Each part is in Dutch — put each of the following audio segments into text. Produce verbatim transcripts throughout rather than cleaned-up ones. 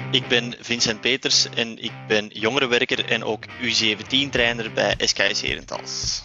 Ik ben Vincent Peters en ik ben jongerenwerker en ook U zeventien trainer bij S K S Herentals.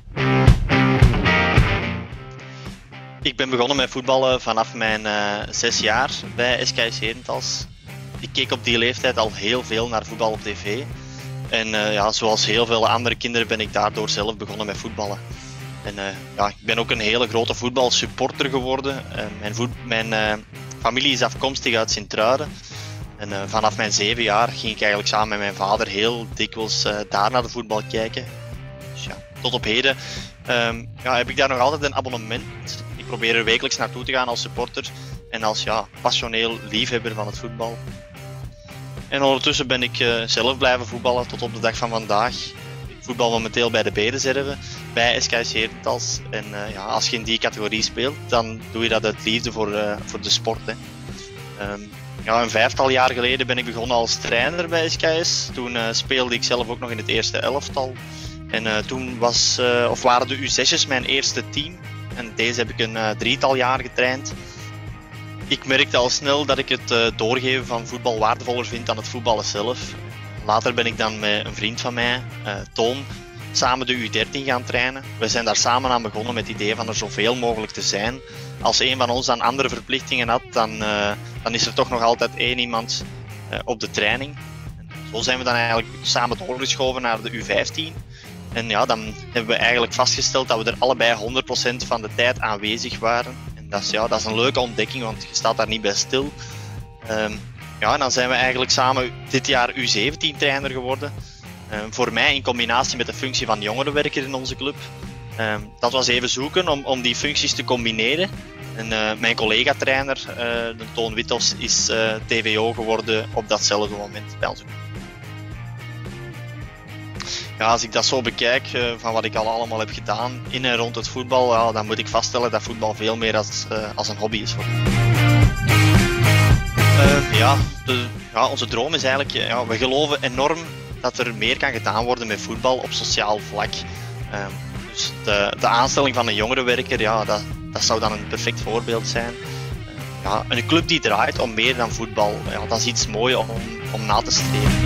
Ik ben begonnen met voetballen vanaf mijn uh, zes jaar bij S K S Herentals. Ik keek op die leeftijd al heel veel naar voetbal op tv. En uh, ja, zoals heel veel andere kinderen ben ik daardoor zelf begonnen met voetballen. En uh, ja, ik ben ook een hele grote voetbalsupporter geworden. Uh, mijn voet- mijn uh, familie is afkomstig uit Sint-Truiden. En uh, vanaf mijn zeven jaar ging ik eigenlijk samen met mijn vader heel dikwijls uh, daar naar de voetbal kijken. Dus ja, tot op heden um, ja, heb ik daar nog altijd een abonnement. Ik probeer er wekelijks naartoe te gaan als supporter en als ja, passioneel liefhebber van het voetbal. En ondertussen ben ik uh, zelf blijven voetballen tot op de dag van vandaag. Ik voetbal momenteel bij de Bedeserve, bij S K S Herentals. En uh, ja, als je in die categorie speelt, dan doe je dat uit liefde voor, uh, voor de sport. Hè. Um, ja, een vijftal jaar geleden ben ik begonnen als trainer bij S K S. Toen uh, speelde ik zelf ook nog in het eerste elftal. En uh, toen was, uh, of waren de U zesjes mijn eerste team. En deze heb ik een uh, drietal jaar getraind. Ik merkte al snel dat ik het uh, doorgeven van voetbal waardevoller vind dan het voetballen zelf. Later ben ik dan met een vriend van mij, uh, Toon, samen de U dertien gaan trainen. We zijn daar samen aan begonnen met het idee van er zoveel mogelijk te zijn. Als een van ons dan andere verplichtingen had, dan, uh, dan is er toch nog altijd één iemand uh, op de training. En zo zijn we dan eigenlijk samen doorgeschoven naar de U vijftien. En ja, dan hebben we eigenlijk vastgesteld dat we er allebei honderd procent van de tijd aanwezig waren. En dat is, ja, dat is een leuke ontdekking, want je staat daar niet bij stil. Um, ja, en dan zijn we eigenlijk samen dit jaar U zeventien trainer geworden. Um, voor mij in combinatie met de functie van jongerenwerker in onze club. Um, dat was even zoeken om, om die functies te combineren. En, uh, mijn collega-trainer, uh, de Toon Wittos, is uh, T V O geworden op datzelfde moment bij onze club. Ja, als ik dat zo bekijk, uh, van wat ik al allemaal heb gedaan in en rond het voetbal, ja, dan moet ik vaststellen dat voetbal veel meer als, uh, als een hobby is voor mij. Uh, ja, de, ja, onze droom is eigenlijk, ja, we geloven enorm dat er meer kan gedaan worden met voetbal op sociaal vlak. Uh, dus de, de aanstelling van een jongerenwerker, ja, dat, dat zou dan een perfect voorbeeld zijn. Uh, ja, een club die draait om meer dan voetbal, ja, dat is iets moois om, om na te streven.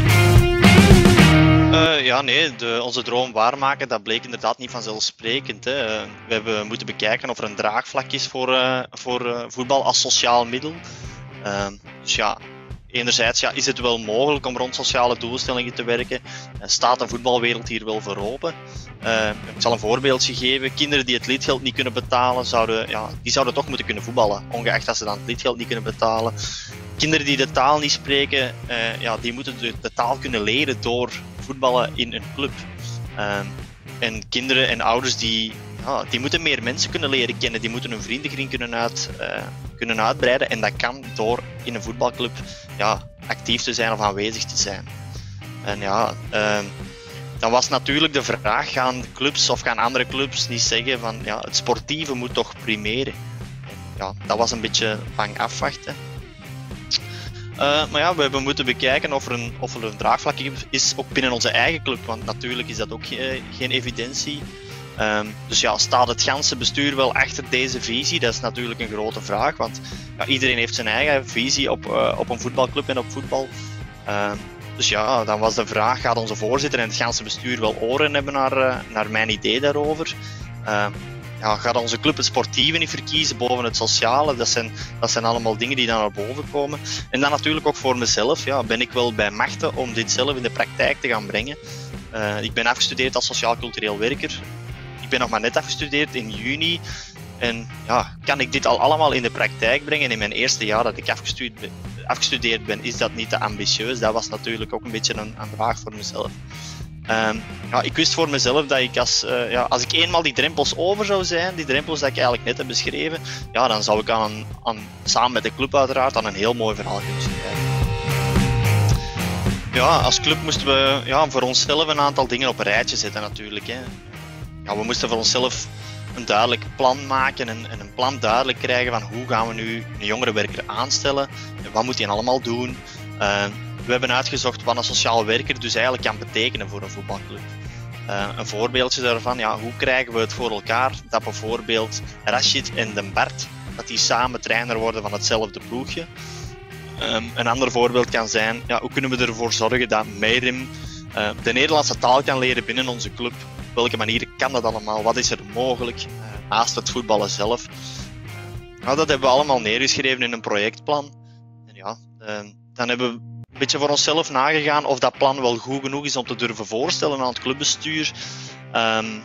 Uh, ja, nee, de, onze droom waarmaken, dat bleek inderdaad niet vanzelfsprekend. Hè. Uh, we hebben moeten bekijken of er een draagvlak is voor, uh, voor uh, voetbal als sociaal middel. Uh, dus ja, enerzijds ja, is het wel mogelijk om rond sociale doelstellingen te werken. Uh, staat de voetbalwereld hier wel voor open? Uh, ik zal een voorbeeldje geven. Kinderen die het lidgeld niet kunnen betalen, zouden, ja, die zouden toch moeten kunnen voetballen, ongeacht dat ze dan het lidgeld niet kunnen betalen. Kinderen die de taal niet spreken, uh, ja, die moeten de, de taal kunnen leren door voetballen in een club. Uh, en kinderen en ouders die, ja, die moeten meer mensen kunnen leren kennen, die moeten hun vriendenkring kunnen, uit, uh, kunnen uitbreiden. En dat kan door in een voetbalclub ja, actief te zijn of aanwezig te zijn. En ja, uh, dan was natuurlijk de vraag, gaan clubs of gaan andere clubs niet zeggen van ja, het sportieve moet toch primeren. En ja, dat was een beetje bang afwachten. Uh, maar ja, we hebben moeten bekijken of er, een, of er een draagvlak is, ook binnen onze eigen club, want natuurlijk is dat ook ge, geen evidentie. Um, dus ja, staat het ganse bestuur wel achter deze visie? Dat is natuurlijk een grote vraag, want ja, iedereen heeft zijn eigen visie op, uh, op een voetbalclub en op voetbal. Uh, dus ja, dan was de vraag, gaat onze voorzitter en het ganse bestuur wel oren hebben naar, uh, naar mijn idee daarover? Uh, Ja, gaat onze club het sportieve niet verkiezen boven het sociale? Dat zijn, dat zijn allemaal dingen die dan naar boven komen. En dan natuurlijk ook voor mezelf. Ja, ben ik wel bij machten om dit zelf in de praktijk te gaan brengen. Uh, ik ben afgestudeerd als sociaal-cultureel werker. Ik ben nog maar net afgestudeerd in juni. En ja, kan ik dit al allemaal in de praktijk brengen? In mijn eerste jaar dat ik afgestudeerd ben, afgestudeerd ben is dat niet te ambitieus. Dat was natuurlijk ook een beetje een, een vraag voor mezelf. Um, ja, ik wist voor mezelf dat ik als, uh, ja, als ik eenmaal die drempels over zou zijn, die drempels die ik eigenlijk net heb beschreven, ja, dan zou ik aan, aan, samen met de club uiteraard aan een heel mooi verhaal kunnen schrijven. Ja, als club moesten we ja, voor onszelf een aantal dingen op een rijtje zetten natuurlijk. Hè. Ja, we moesten voor onszelf een duidelijk plan maken en, en een plan duidelijk krijgen van hoe gaan we nu een jongerenwerker aanstellen, en wat moet hij allemaal doen. Uh, We hebben uitgezocht wat een sociaal werker dus eigenlijk kan betekenen voor een voetbalclub. Uh, een voorbeeldje daarvan, ja, hoe krijgen we het voor elkaar dat bijvoorbeeld Rashid en Den Bart, dat die samen trainer worden van hetzelfde ploegje. Um, een ander voorbeeld kan zijn, ja, hoe kunnen we ervoor zorgen dat Meirim uh, de Nederlandse taal kan leren binnen onze club? Op welke manier kan dat allemaal? Wat is er mogelijk uh, naast het voetballen zelf? Uh, nou, dat hebben we allemaal neergeschreven in een projectplan. En ja, uh, dan hebben we een beetje voor onszelf nagegaan of dat plan wel goed genoeg is om te durven voorstellen aan het clubbestuur. Um,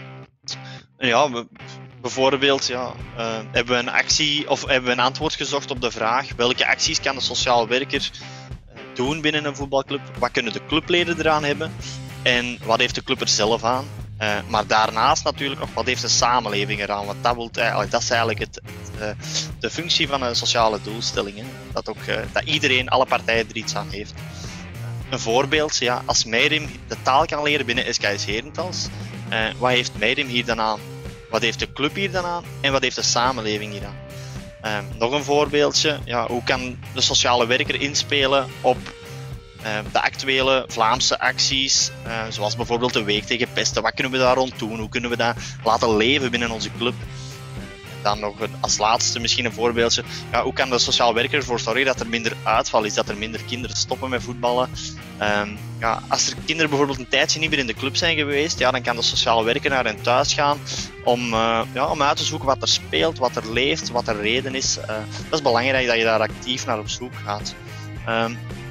en ja, we, bijvoorbeeld ja, uh, hebben we een actie of hebben we een antwoord gezocht op de vraag welke acties kan de sociaal werker uh, doen binnen een voetbalclub? Wat kunnen de clubleden eraan hebben? En wat heeft de club er zelf aan? Uh, maar daarnaast natuurlijk nog, wat heeft de samenleving eraan? Want dat, wil eigenlijk, dat is eigenlijk het, het, uh, de functie van een sociale doelstelling. Hè? Dat, ook, uh, dat iedereen, alle partijen er iets aan heeft. Een voorbeeld, ja, als Meirim de taal kan leren binnen S K S Herentals, uh, wat heeft Meirim hier dan aan? Wat heeft de club hier dan aan? En wat heeft de samenleving hier aan? Uh, nog een voorbeeldje, ja, hoe kan de sociale werker inspelen op Uh, de actuele Vlaamse acties, uh, zoals bijvoorbeeld de Week tegen Pesten. Wat kunnen we daar rond doen? Hoe kunnen we dat laten leven binnen onze club? Uh, dan nog een, als laatste misschien een voorbeeldje. Ja, hoe kan de sociaal werker ervoor zorgen dat er minder uitval is, dat er minder kinderen stoppen met voetballen? Uh, ja, als er kinderen bijvoorbeeld een tijdje niet meer in de club zijn geweest, ja, dan kan de sociaal werker naar hen thuis gaan om, uh, ja, om uit te zoeken wat er speelt, wat er leeft, wat er reden is. Uh, dat is belangrijk dat je daar actief naar op zoek gaat. Uh,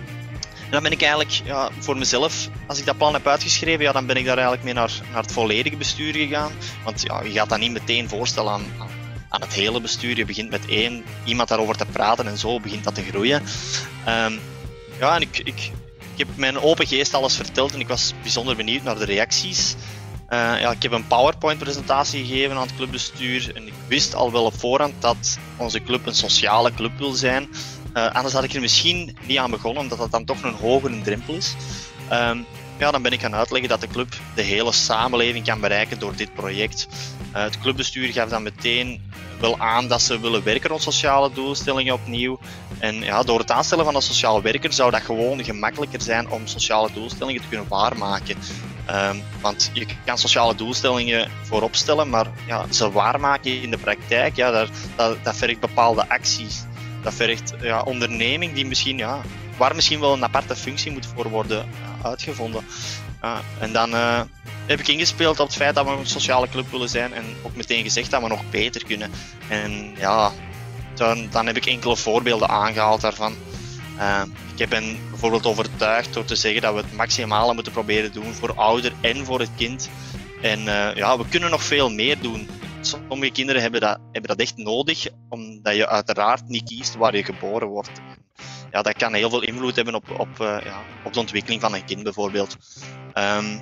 En dan ben ik eigenlijk ja, voor mezelf, als ik dat plan heb uitgeschreven, ja, dan ben ik daar eigenlijk mee naar, naar het volledige bestuur gegaan. Want ja, je gaat dat niet meteen voorstellen aan, aan, aan het hele bestuur. Je begint met één iemand daarover te praten en zo begint dat te groeien. Um, ja, en ik, ik, ik heb mijn open geest alles verteld en ik was bijzonder benieuwd naar de reacties. Uh, ja, ik heb een PowerPoint-presentatie gegeven aan het clubbestuur en ik wist al wel op voorhand dat onze club een sociale club wil zijn. Uh, anders had ik er misschien niet aan begonnen, omdat dat dan toch een hogere drempel is. Um, ja, dan ben ik gaan uitleggen dat de club de hele samenleving kan bereiken door dit project. Uh, het clubbestuur gaf dan meteen wel aan dat ze willen werken rond sociale doelstellingen opnieuw. En ja, door het aanstellen van een sociaal werker zou dat gewoon gemakkelijker zijn om sociale doelstellingen te kunnen waarmaken. Um, want je kan sociale doelstellingen voorop stellen, maar ja, ze waarmaken in de praktijk, ja, dat, dat, dat vergt bepaalde acties. Dat vergt ja, onderneming die misschien, ja, waar misschien wel een aparte functie moet voor worden ja, uitgevonden. Uh, en dan uh, heb ik ingespeeld op het feit dat we een sociale club willen zijn en ook meteen gezegd dat we nog beter kunnen. En ja, dan, dan heb ik enkele voorbeelden aangehaald daarvan. Uh, ik ben bijvoorbeeld overtuigd door te zeggen dat we het maximale moeten proberen doen voor ouder en voor het kind. En uh, ja, we kunnen nog veel meer doen. Sommige kinderen hebben dat, hebben dat echt nodig, omdat je uiteraard niet kiest waar je geboren wordt. Ja, dat kan heel veel invloed hebben op, op, uh, ja, op de ontwikkeling van een kind bijvoorbeeld. Um,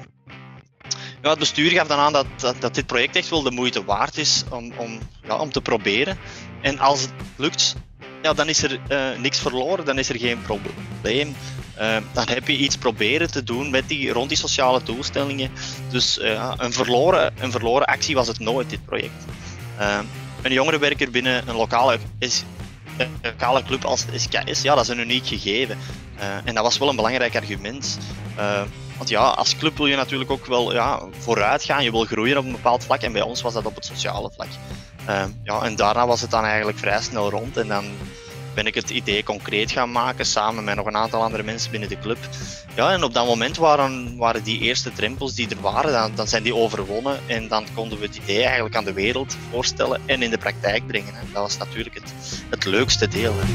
ja, het bestuur gaf dan aan dat, dat, dat dit project echt wel de moeite waard is om, om, ja, om te proberen. En als het lukt, ja, dan is er uh, niks verloren, dan is er geen probleem. Uh, dan heb je iets proberen te doen met die, rond die sociale doelstellingen. Dus uh, een, verloren, een verloren actie was het nooit, dit project. Uh, een jongerenwerker binnen een lokale, is, een lokale club als S K S, ja, dat is een uniek gegeven. Uh, en dat was wel een belangrijk argument. Uh, want ja, als club wil je natuurlijk ook wel ja, vooruit gaan, je wil groeien op een bepaald vlak. En bij ons was dat op het sociale vlak. Uh, ja, en daarna was het dan eigenlijk vrij snel rond. En dan ben ik het idee concreet gaan maken, samen met nog een aantal andere mensen binnen de club. Ja, en op dat moment waren, waren die eerste drempels die er waren, dan, dan zijn die overwonnen. En dan konden we het idee eigenlijk aan de wereld voorstellen en in de praktijk brengen. Hè. Dat was natuurlijk het, het leukste deel. Hè.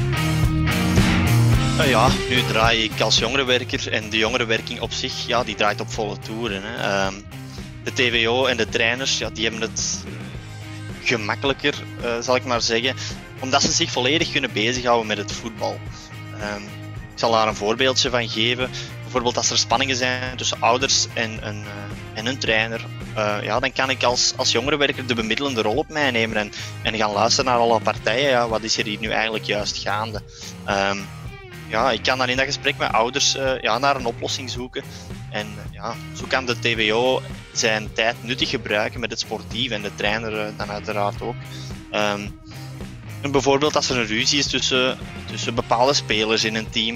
Nou ja, nu draai ik als jongerenwerker en de jongerenwerking op zich, ja, die draait op volle toeren. Hè. Um, de T W O en de trainers, ja, die hebben het gemakkelijker, uh, zal ik maar zeggen, omdat ze zich volledig kunnen bezighouden met het voetbal. Um, ik zal daar een voorbeeldje van geven. Bijvoorbeeld als er spanningen zijn tussen ouders en een, uh, en een trainer, uh, ja, dan kan ik als, als jongerenwerker de bemiddelende rol op mij nemen en, en gaan luisteren naar alle partijen. Ja, wat is er hier nu eigenlijk juist gaande? Um, ja, ik kan dan in dat gesprek met ouders uh, ja, naar een oplossing zoeken. En uh, ja, zo kan de T W O zijn tijd nuttig gebruiken met het sportief en de trainer uh, dan uiteraard ook. Um, en bijvoorbeeld als er een ruzie is tussen, tussen bepaalde spelers in een team,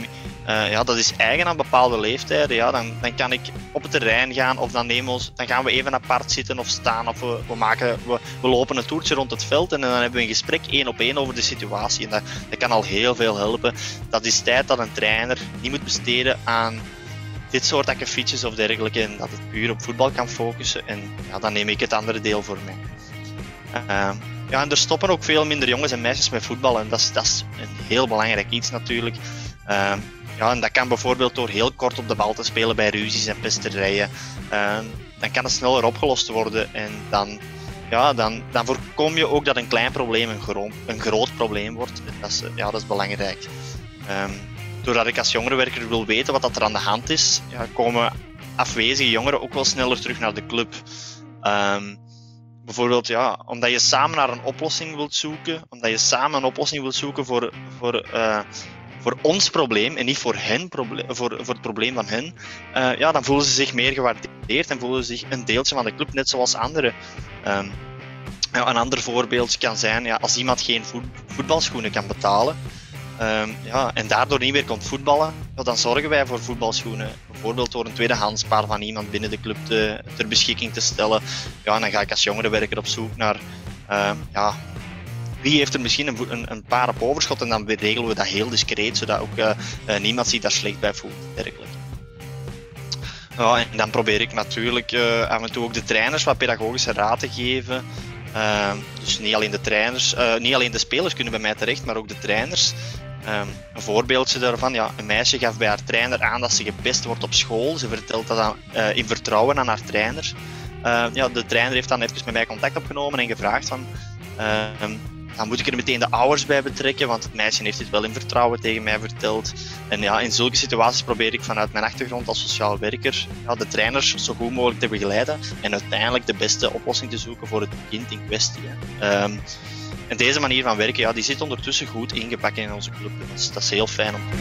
Uh, ja, dat is eigen aan bepaalde leeftijden. Ja, dan, dan kan ik op het terrein gaan of dan, nemen we ons, dan gaan we even apart zitten of staan. Of we, we, maken, we, we lopen een toertje rond het veld en dan hebben we een gesprek één op één over de situatie. En dat, dat kan al heel veel helpen. Dat is tijd dat een trainer niet moet besteden aan dit soort akkefietjes of dergelijke. En dat het puur op voetbal kan focussen. En ja, dan neem ik het andere deel voor mij. Uh, ja, en er stoppen ook veel minder jongens en meisjes met voetballen. En dat is, dat is een heel belangrijk iets natuurlijk. Uh, Ja, en dat kan bijvoorbeeld door heel kort op de bal te spelen bij ruzies en pesterijen. Uh, dan kan het sneller opgelost worden en dan, ja, dan, dan voorkom je ook dat een klein probleem een, gro een groot probleem wordt. Dat is, ja, dat is belangrijk. Um, doordat ik als jongerenwerker wil weten wat dat er aan de hand is, ja, komen afwezige jongeren ook wel sneller terug naar de club. Um, bijvoorbeeld, ja, omdat je samen naar een oplossing wilt zoeken, omdat je samen een oplossing wilt zoeken voor, voor uh, voor ons probleem en niet voor, hen proble voor, voor het probleem van hen, uh, ja, dan voelen ze zich meer gewaardeerd en voelen ze zich een deeltje van de club, net zoals anderen. Um, ja, een ander voorbeeld kan zijn, ja, als iemand geen voet voetbalschoenen kan betalen um, ja, en daardoor niet meer komt voetballen, ja, dan zorgen wij voor voetbalschoenen. Bijvoorbeeld door een tweedehands paar van iemand binnen de club te, ter beschikking te stellen. Ja, en dan ga ik als jongerenwerker op zoek naar uh, ja, wie heeft er misschien een, een, een paar op overschot en dan regelen we dat heel discreet, zodat ook uh, uh, niemand zich daar slecht bij voelt. Dergelijke. Ja, en dan probeer ik natuurlijk uh, af en toe ook de trainers wat pedagogische raad te geven. Uh, dus niet alleen de trainers, uh, niet alleen de spelers kunnen bij mij terecht, maar ook de trainers. Um, een voorbeeldje daarvan, ja, een meisje gaf bij haar trainer aan dat ze gepest wordt op school. Ze vertelt dat aan, uh, in vertrouwen aan haar trainer. Uh, ja, de trainer heeft dan even met mij contact opgenomen en gevraagd van... Uh, Dan moet ik er meteen de ouders bij betrekken, want het meisje heeft dit wel in vertrouwen tegen mij verteld. En ja, in zulke situaties probeer ik vanuit mijn achtergrond als sociaal werker ja, de trainers zo goed mogelijk te begeleiden en uiteindelijk de beste oplossing te zoeken voor het kind in kwestie. Hè. Um, en deze manier van werken, ja, die zit ondertussen goed ingepakt in onze club. Dat is, dat is heel fijn om te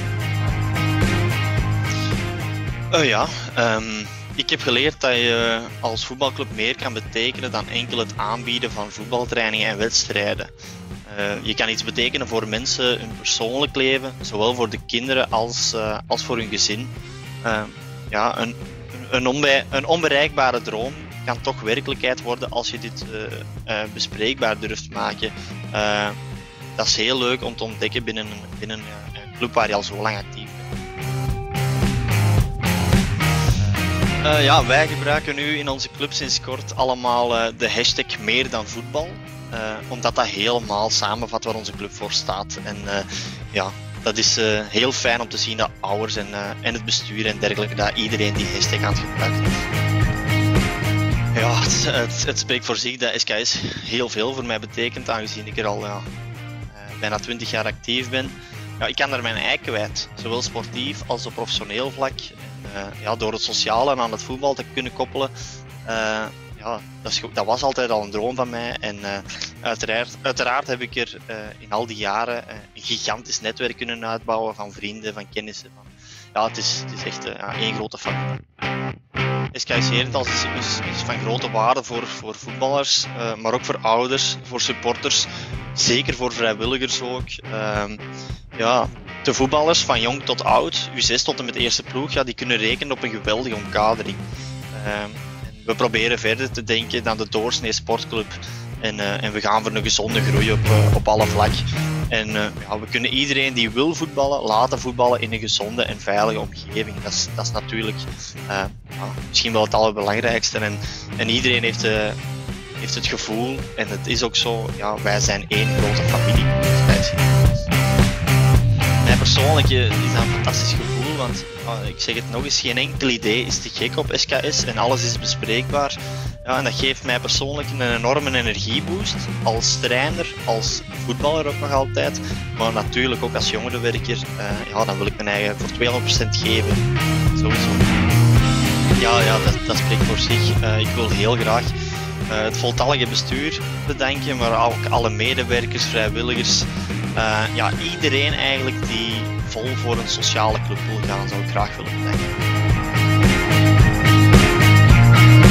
doen. Uh, ja, um, ik heb geleerd dat je als voetbalclub meer kan betekenen dan enkel het aanbieden van voetbaltrainingen en wedstrijden. Uh, je kan iets betekenen voor mensen, hun persoonlijk leven, zowel voor de kinderen als, uh, als voor hun gezin. Uh, ja, een, een, onbe een onbereikbare droom kan toch werkelijkheid worden als je dit uh, uh, bespreekbaar durft maken. Uh, dat is heel leuk om te ontdekken binnen een, binnen een club waar je al zo lang actief bent. Uh, ja, wij gebruiken nu in onze club sinds kort allemaal uh, de hashtag meer dan voetbal. Uh, omdat dat helemaal samenvat waar onze club voor staat. En uh, ja, dat is uh, heel fijn om te zien dat ouders en, uh, en het bestuur en dergelijke, dat iedereen die hashtag aan het gebruiken is. Ja, het, het, het spreekt voor zich dat S K S heel veel voor mij betekent, aangezien ik er al ja, uh, bijna twintig jaar actief ben. Ja, ik kan daar mijn ei kwijt, zowel sportief als op professioneel vlak. En, uh, ja, door het sociale aan het voetbal te kunnen koppelen. Uh, Ja, dat, is, dat was altijd al een droom van mij en uh, uiteraard, uiteraard heb ik er uh, in al die jaren uh, een gigantisch netwerk kunnen uitbouwen van vrienden, van kennissen. Van, ja, het is, het is echt uh, ja, één grote familie. S K S Herentals is, is, is van grote waarde voor, voor voetballers, uh, maar ook voor ouders, voor supporters, zeker voor vrijwilligers ook. Uh, ja, de voetballers van jong tot oud, U zes tot en met de eerste ploeg, ja, die kunnen rekenen op een geweldige omkadering. Uh, We proberen verder te denken dan de doorsnee sportclub en, uh, en we gaan voor een gezonde groei op, uh, op alle vlakken. En uh, ja, we kunnen iedereen die wil voetballen, laten voetballen in een gezonde en veilige omgeving. Dat is, dat is natuurlijk uh, ja, misschien wel het allerbelangrijkste. En, en iedereen heeft, uh, heeft het gevoel, en het is ook zo, ja, wij zijn één grote familie. Mij persoonlijk is dat een fantastisch gevoel, want uh, ik zeg het nog eens, geen enkel idee is te gek op S K S en alles is bespreekbaar. Ja, en dat geeft mij persoonlijk een enorme energieboost, als trainer, als voetballer ook nog altijd, maar natuurlijk ook als jongerenwerker. Uh, ja, dan wil ik mijn eigen voor tweehonderd procent geven, sowieso. Ja, ja dat, dat spreekt voor zich. Uh, ik wil heel graag uh, het voltallige bestuur bedanken, maar ook alle medewerkers, vrijwilligers. Uh, ja, iedereen eigenlijk die vol voor een sociale club wil gaan, zou ik graag willen bedanken.